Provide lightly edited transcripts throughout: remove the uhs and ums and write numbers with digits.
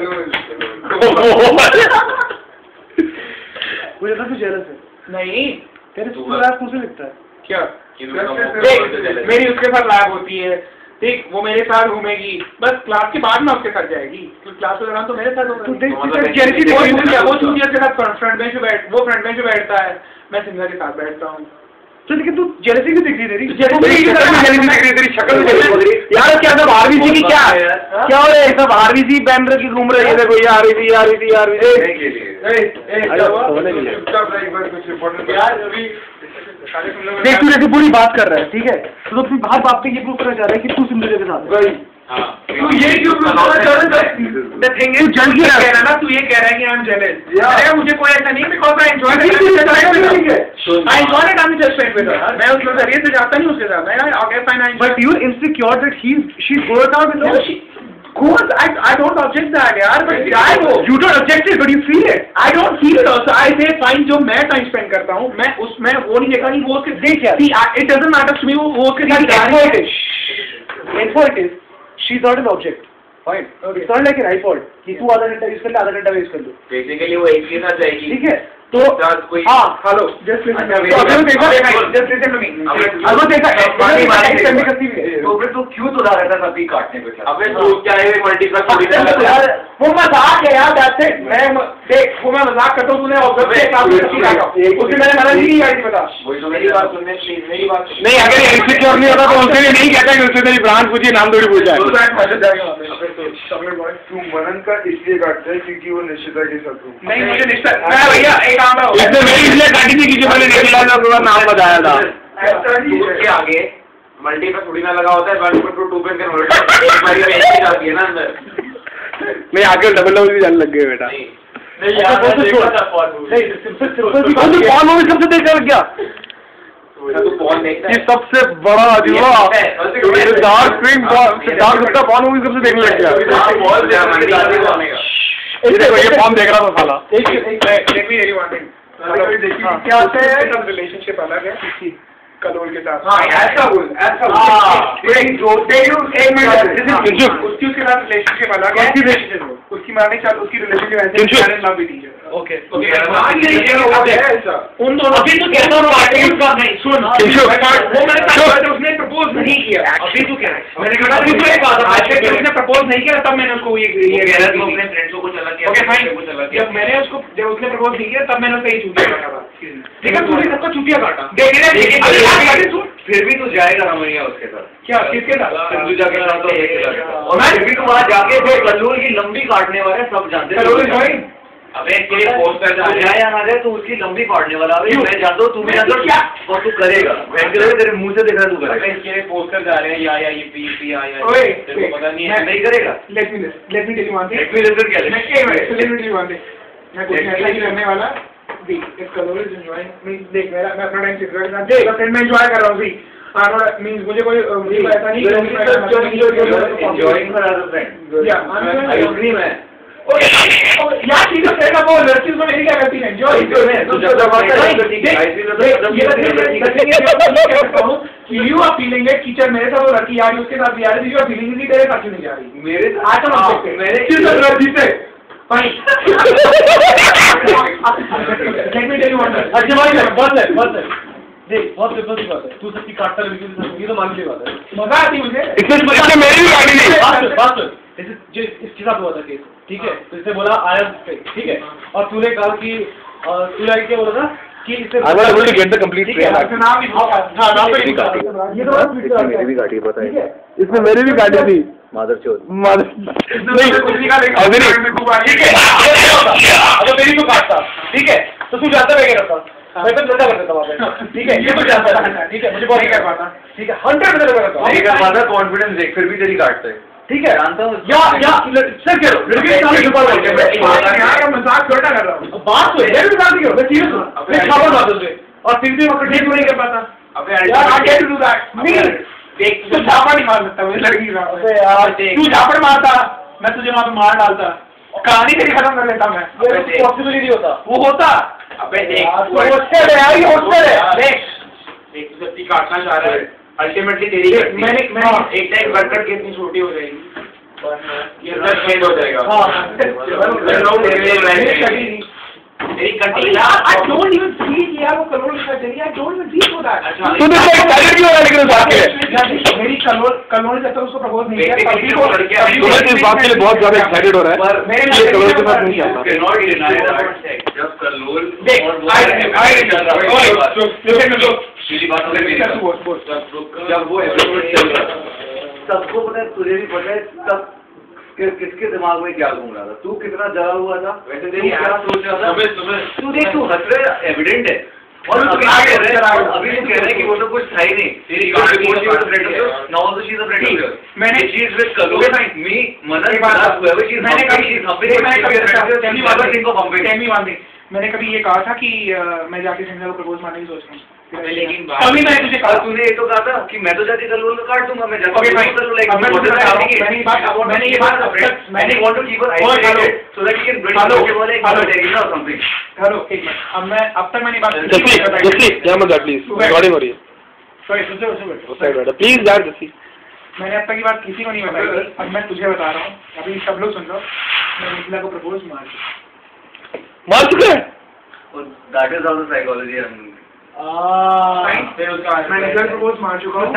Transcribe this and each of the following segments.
मुझे तो जेलस है। नहीं तेरे स्कूल लाइफ मुझे लगता है क्या मेरी उसके साथ लैब होती है, ठीक, वो मेरे साथ घूमेगी, बस क्लास के बाद में उसके साथ जाएगी, क्लास के दौरान तो मेरे साथ होगा। वो जूनियर के साथ फ्रंट बेंच पे बैठता है, मैं सिंगर के साथ बैठता हूँ। तो लेकिन तू जेलसी क्यों दिख रही तेरी? तेरी शक्ल यार क्या सब आरबीसी की क्या हो रहा है? सब आरबीसी पहन रखी घूम रही है, देखो ये आरबीसी देख तू जैसे पूरी बात कर रहा है, ठीक है, तो तू हर बात पे ये प्रूव करना चाह रहा है कि तू सिंधु के साथ है। तू ये क्यों प्रूव करना चाह रहा है? तू जल्द कह रहा है ना, तू ये कह रहा है कि आई एम जेलस। अरे मुझे कोई ऐसा नहीं, because I enjoy it, I am just friend with her. मैं उसके साथ से जाता नहीं उसके साथ, मैं okay fine I. But you are insecure that she goes out with no course, I don't object that, यार, but you don't object it, but you feel it. I don't feel it also. I say fine, जो मैं time spend करता हूँ, मैं उसमें वो नहीं देखा कि वो उसके देख यार, it doesn't matter to me वो उसके साथ effort is, she's not an object. Fine. It's not like an iPod कि तू आधा घंटा यूज कर ले, आधा घंटा वेस्ट कर लो. Basically वो एक के साथ जाएगी. ठीक है. तो हाँ, hello, just listen to me. Just listen to me. अगर देखा, तो फिर तू क्यों तुला रहता था सब्जी काटने पे? अबे तू क्या है मल्टीप्लेक्स थोड़ी ना यार, वो मजाक है यार, that's it. मैं देख, वो मैं मजाक करता हूँ, तूने ऑब्जर्व किया काम किया, उससे मैंने मना नहीं किया, बता। वही तो मेरी बात सुनने, प्लीज मेरी बात नहीं, अगर इनसिक्योर नहीं होता तो उनसे नहीं कहता कि उससे तेरी ब्रांच पूछी, नाम थोड़ी पूछा है। तू मनन का इसलिए काटता है क्योंकि वो निश्चिता के साथ नहीं, मुझे निश्चित मैं भैया एक काम है, मेरी इसलिए काटी थी क्योंकि मैंने निश्चिता का पूरा नाम बताया था। उसके आगे मल्टी पे थोड़ी ना लगा होता है, वन पे टू पे कन्वर्ट एक बारी में एक ही जाती है ना अंदर। मैं आगे डबल भी जाने लग गए बेटा। नहीं यार कौन मूवी सबसे देखने लग गया? ये सबसे बड़ा अजूबा डार्क फिल्म कौन मूवी सबसे देखने लग गया? ये कौन देख रहा था साला? क्या रिलेशनशिप अलग है कलोल के साथ। ऐसा बोल उसकी उसके साथ रिलेशनशिप अलग है, उसकी माने चाहते उसकी रिलेशनशिप ऐसे लव विद टीचर। ओके उन दोनों अभी तो कहता हूँ नहीं सुन, वो मैंने उसने प्रपोज नहीं किया, अभी तो क्या है मैंने कहा उसने प्रपोज नहीं किया तब मैंने उसको ये अपने फ्रेंड्स को चला किया। ओके फाइन, जब मैंने उसको जब उसने प्रपोज नहीं किया तब मैंने उसका ये चूतिया काटा था। ठीक है, तूने सबका चूतिया काटा, फिर भी तू जाएगा रमैया उसके साथ? क्या किसके साथ? सिंधु जाके साथ तो और फिर भी तू वहाँ जाके फिर कल्लूर की लंबी काटने वाले सब जानते हैं। अबे तेरे पोस्टर जा रहे हैं ना, तू उसकी लंबी काटने वाला। अबे मैं जानता हूँ, तू भी जानता क्या और तू करेगा, तेरे मुंह से देखा तू करेगा। तेरे पोस्टर जा रहे हैं या ये पी तेरे को पता नहीं है, नहीं करेगा। Let me tell you one thing. मैं कुछ ऐसा ही करने वाला। इस कलोर इज एंजॉयिंग मींस देख मैं अपना टाइम सिगरेट के साथ देख फ्रेंड में एंजॉय कर रहा हूँ भी मींस मुझे कोई ऐसा नहीं एंजॉयिंग फॉर अदर फ्रेंड। या आई एग्री मैं। ओके यार ठीक है, फ्रेंड वो लड़की उसको मेरी क्या करती है एंजॉय तो you are feeling it teacher मेरे साथ वो लड़की यार उसके साथ भी आ रही थी, यू आर फीलिंग इट तेरे साथ क्यों नहीं जा रही? मेरे साथ मेरे किस लड़की से fine. Let me tell you one thing. अच्छा भाई बहुत है देख बहुत सिंपल सी बात है, तू सबकी काटता है ये तो मान ली बात है, मजा आती मुझे इसमें मेरी भी गाड़ी नहीं बात इसके साथ हुआ था केस। ठीक है, तो इसने बोला आई एम ठीक है, और तूने कहा कि तूने क्या बोला था कि इससे I want to get the complete train. हां नाम भी काटी, ये तो मेरी भी काटी पता है, इसमें मेरी भी काटी थी मादरचोद नहीं कुछ निकालेगा अभी नहीं ठीक है। अगर मेरी तो काटता ठीक है तो तू जाता मैं क्या करता? मैं तो धंधा कर देता वहाँ पे। ठीक है, ये तो जानता है। ठीक है, मुझे बहुत नहीं कर पाता। ठीक है, 100% करता हूँ। नहीं कर पाता, कॉन्फिडेंस देख फिर भी तेरी काटता है। ठीक है, जानता हूँ या सर करो लड़के के सामने छुपा रहा हूँ यार, मजाक छोटा कर रहा हूँ। बात तो है भी बता दी, मैं सीरियस हूँ। मैं खबर बात होते और फिर भी वक्त ठीक नहीं कर पाता। अबे यार आई कैन डू दैट नहीं देख, तू झापड़ नहीं मार सकता मुझे लड़की के साथ। अबे यार तू झापड़ मारता, मैं तुझे वहाँ पे मार डालता, कहानी तेरी खत्म कर लेता मैं। पॉसिबल ही नहीं होता, वो होता। अबे देख होते रहे यार, ये होते रहे। देख तू सबकी काटना चाह रहा है, अल्टीमेटली तेरी मैंने एक टाइम वर्कर की इतनी छोटी हो जाएगी। ये चेंज हो जाएगा। हाँ I don't even see यार वो कलोल लिखा चाहिए। I don't even see for that। तू तो एक्साइटेड क्यों हो रहा है लेकिन उस बात के लिए? मेरी कलोल जब तक उसको प्रपोज नहीं किया तभी तो इस बात के लिए बहुत ज़्यादा एक्साइटेड हो रहा है। मेरे कलोल के साथ नहीं चलता। जब कलोल जब वो सबको पता है, तुझे भी पता है तब किसके दिमाग में क्या घूम रहा था, तू कितना जला हुआ था, वैसे क्या सोच रहा था। तू देख, तू हंस रहा है, एविडेंट है। और अभी तू कह रहे हैं कि वो तो कुछ था ही नहीं। मैंने कभी ये कहा था कि मैं जाके सिंगल को प्रपोज मारने की सोच रहा हूँ, लेकिन अभी मैंने तुझे कहा, तूने ये तो कहा था कि मैं तो जाके कलोल को काट दूंगा, मैं जाके मैंने ये बात मैंने want to keep so that you can bring something. Hello एक मिनट, अब तक मैंने बात प्लीज रिकॉर्डिंग हो रही है। सॉरी प्लीज दैट मैंने अब तक की बात किसी को नहीं बताई, अब मैं तुझे बता रहा हूँ, अभी सब लोग सुन लो। मैं निखिला को प्रपोज मार चुका है। That is how the psychology है। मैंने प्रपोज मार चुका हूँ।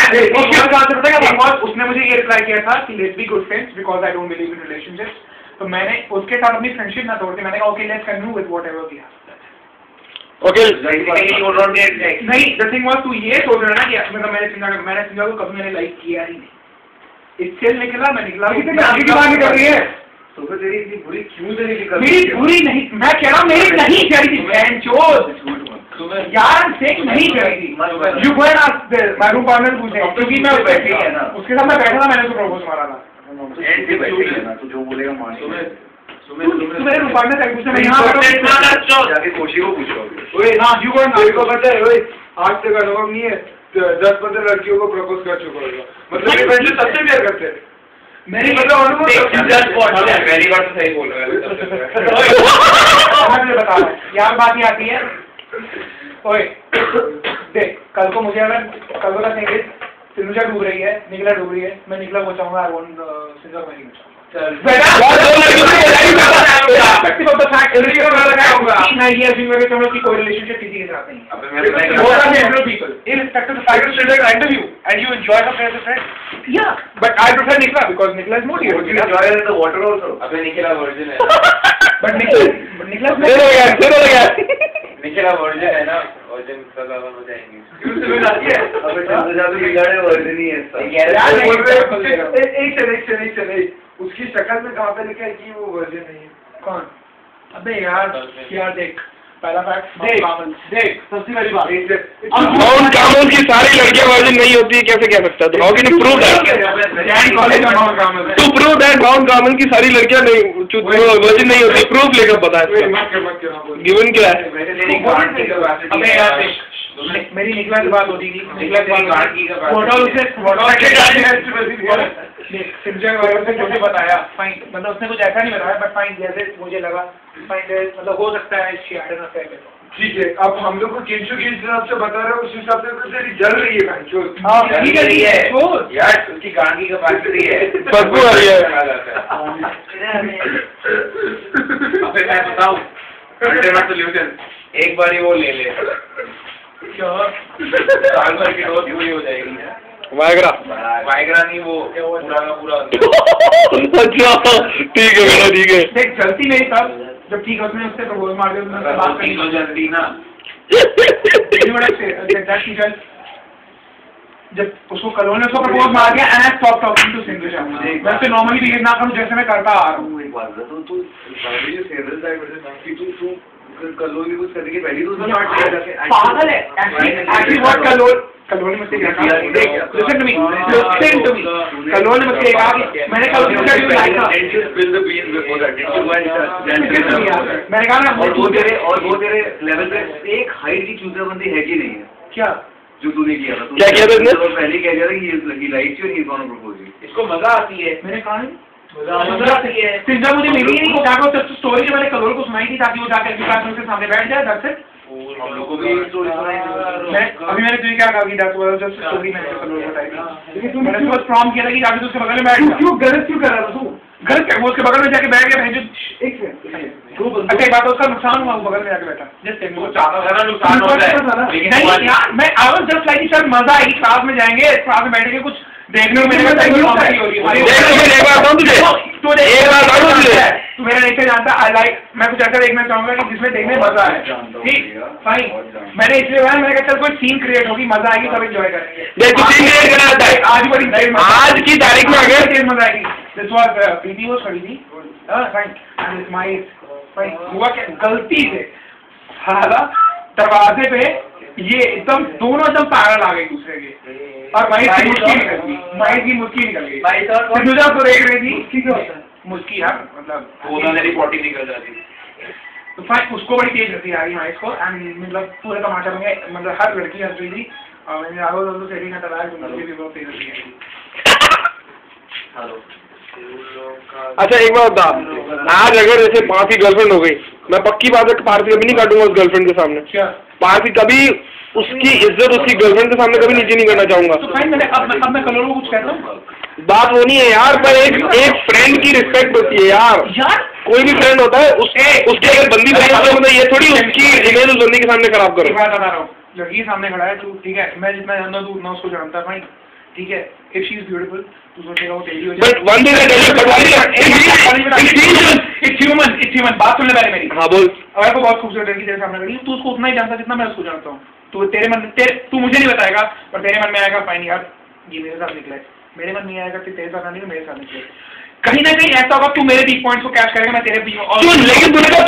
उसने मुझे ये रिप्लाई किया था कि let's be good friends because I don't believe in relationships. तो मैंने उसके साथ अपनी फ्रेंडशिप ना तोड़ के मैंने कहा okay let's continue with whatever we have. Okay नहीं, द थिंग वाज तू ये सोच रहा ना कि मतलब मैंने सिंगा को कभी मैंने लाइक किया ही नहीं। इससे निकला मैं निकला आगे की बात नहीं कर रही है। तो फिर तेरी इतनी बुरी क्यों तेरी मेरी बुरी नहीं, मैं कह रहा हूँ मेरी नहीं करी थी बहनचोद यार, सेक्स नहीं करी थी। You go and ask my room partner पूछे, क्योंकि मैं उसके साथ मैं बैठा था, मैंने उसको प्रपोज मारा था। तू जो बोलेगा मान। मेरे रूम पार्टनर से पूछे, मैं यहाँ जाके कोशी को पूछो। यू गो एंड को पता है आज तक अनुभव नहीं है 10-15 लड़कियों को प्रपोज कर चुका होगा, मतलब ये फ्रेंडशिप सबसे प्यार करते हैं। मेरी मतलब अनुभव पहली बार तो सही बोल रहा है। बता रहा यार, बात ही आती है। ओए देख, कल को मुझे अगर कल को तक नहीं सिंधुजा डूब रही है, निकला डूब रही है, मैं निकला को चाहूंगा आई वांट सिंधुजा मैरी कोई रिलेशनशिप किसी के साथ नहीं है। But I prefer Nikla because Nikla is more dear. You enjoy the water also. अबे निखिला वर्जिन है। But Nikla is more Nikhila virgin है ना, वर्जिन सदा हो जाएंगे। क्यों से मिलाती है? अबे सिंधुजा तो बिगाड़े वर्जिन ही है इसका। एक उसकी शक्ल में कहाँ पे लिखा है कि वो वर्जिन नहीं है? कौन? अबे यार देख, पहला फैक्ट देख सबसे बड़ी बात माउंट कार्मेल की सारी लड़कियां वर्जिन नहीं होती है, कैसे कह सकता है? तो how can you prove that? To prove that Mount Carmel की सारी लड़कियां नहीं वर्जिन नहीं होती, प्रूफ लेकर बता है। गिवन क्या है? अबे यार मेरी निकला की बात होती थी, निकला की मुझे बताया फाइन, मतलब उसने कुछ ऐसा नहीं बताया, बट फाइन जैसे मुझे लगा फाइन मतलब हो सकता है ठीक है। अब हम लोग को किंचू के हिसाब से बता रहे हो, उस हिसाब से तो तेरी जल रही है भाई। ठीक है यार, उसकी गांधी का बात रही है, बदबू आ रही है। मैं बताऊं सोल्यूशन, एक बार ही वो ले ले, साल भर की डोज पूरी हो जाएगी। वायग्रा नहीं, वो पूरा का पूरा। अच्छा ठीक है बेटा, ठीक है। देख गलती नहीं था जब ठीक है उसने उससे प्रपोज मार दिया, उसने बात नहीं तो जल्दी ना जब उसको कलोल ने उसको प्रपोज मार दिया and I stop talking to Sindhuja. मैं तो नॉर्मली बिहेव ना करूं जैसे मैं करता आ रहा हूं। एक बात बता, तू कलोल कुछ करने के पहले तो पागल है एक्चुअली व्हाट कलोल ने मुझसे कहा, लिसन टू मी कलोल ने मुझसे कहा कि मैंने कल उसको क्या लाइक था, मैंने कहा ना और वो तेरे लेवल पे एक हाइट की चूतियाबंदी है कि नहीं है क्या जो तूने किया था? क्या किया था इसने? पहले कह दिया था कि ये लाइक थी और ये कौन प्रपोज की, इसको मजा आती है। मैंने कहा मजा आती है, सिंधुजा मुझे मिली नहीं, वो क्या स्टोरी जो मैंने कलोल को सुनाई थी ताकि वो जाकर के सामने बैठ जाए। हम लोग को भी स्टोरी सुनाई। अभी मैंने तुझे क्या कहा कि दैट वाज जस्ट स्टोरी मैंने कलोल बताई थी, लेकिन तूने उसको प्रॉम किया था कि जाके उसके बगल में बैठ जा। क्यों गलत क्यों कर रहा था तू? गलत क्या, वो उसके बगल में जाके बैठ गया भेजो। एक सेकंड, अच्छा एक बात, उसका नुकसान हुआ, वो बगल में जाके बैठा। जस्ट एक मिनट, ज्यादा नुकसान होता है नहीं यार, मैं I was just like sir मजा आएगी, क्लास में जाएंगे, क्लास में बैठेंगे, कुछ देखने को मिलेगा, कॉमेडी हो रही है। एक बात बताऊं तुझे, तू मेरा नेचर जानता, आई लाइक, मैं कुछ ऐसा देखना चाहूंगा कि जिसमें देखने में मजा आए। ठीक, फाइन, मैंने इसलिए बोला, मैंने कहा चल कोई सीन क्रिएट होगी, मजा आएगी, सब एंजॉय करेंगे। देख तू सीन क्रिएट करना आता है, आज बड़ी आज की तारीख में अगर तेज मजा आएगी। दिस वाज प्रीति वाज खड़ी थी, fine, and it's my fine, हुआ क्या गलती से हाला दरवाजे पे ये एकदम दोनों एकदम पैरल आ गए दूसरे के, और माइक की मुस्की निकल गई, माइक की मुस्की निकल गई। सिंधुजा तो देख रही थी मुस्की यार, मतलब पॉटी निकल जाती। तो फाइन, उसको बड़ी तेज रहती आ रही माइक को, एंड मतलब पूरे तमाशा में मतलब हर लड़की हंस रही थी, और मैंने आवाज तो सेटिंग का तलाश मुझे भी बहुत तेज रहती है। हेलो, अच्छा एक बात बता, आज अगर जैसे पार्थ की गर्लफ्रेंड हो गई, मैं पक्की बात है पार्थ कभी नहीं काटूंगा उस गर्लफ्रेंड के सामने। क्या पार्थ कभी उसकी इज्जत उसकी गर्लफ्रेंड के सामने कभी नीचे नहीं करना चाहूंगा। तो फाइन, मैंने अब मैं कलोल को कुछ कहता हूँ, बात वो नहीं है यार, पर एक फ्रेंड की रिस्पेक्ट होती है यार। कोई भी फ्रेंड होता है उसके अगर बंदी बनी होती है, मतलब ये थोड़ी उसकी इमेज उस बंदी के सामने खराब करो। बात बता रहा हूँ, लड़की के सामने खड़ा है तू, ठीक है, मैं जितना जानता हूँ तू उतना उसको जानता है, फाइन, ठीक है, इफ शी इज ब्यूटीफुल तू सोचेगा वो तेरी हो जाए। But one thing it's human, बात सुन ले पहले मेरी। हाँ बोल। अगर को बहुत खूबसूरत लड़की तेरे सामने खड़ी है, तू उसको उतना ही जानता जितना मैं उसको जानता हूँ। तो तू मुझे नहीं बताएगा, पर तेरे मन में आएगा फाइन यार ये मेरे साथ निकला है, मेरे मन में आएगा कि तेरे साथ नहीं, मेरे साथ निकले। कहीं ना कहीं ऐसा होगा, तू मेरे वीक पॉइंट्स को कैच करेगा, मैं तेरे लेकिन तूने कहा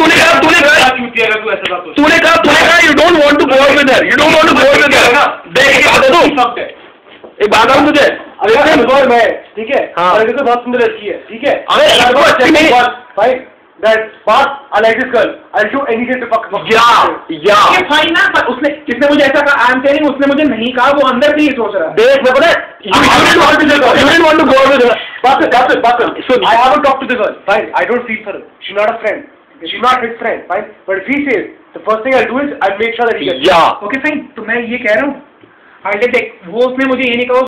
you don't want to go out with her, you don't want to go out with her. देख एक बात है तुझे, अगर मैं ठीक है, हाँ, तो बहुत सुंदर लड़की है, ठीक है, अरे that part I like this girl, I'll do anything to fuck या फाइन ना, पर उसने किसने मुझे ऐसा कहा, आई एम टेलिंग, उसने मुझे नहीं कहा, वो अंदर से ही सोच रहा है। देख मैं पता है you didn't want to go out with her. So I haven't talked to the girl, fine, I don't feel for her, she's not a friend, she's not his friend, fine, but if he says, the first thing I'll do is I'll make sure that he gets yeah. Okay fine, तो मैं ये कह रहा हूँ, देख वो उसने मुझे ये नहीं कहा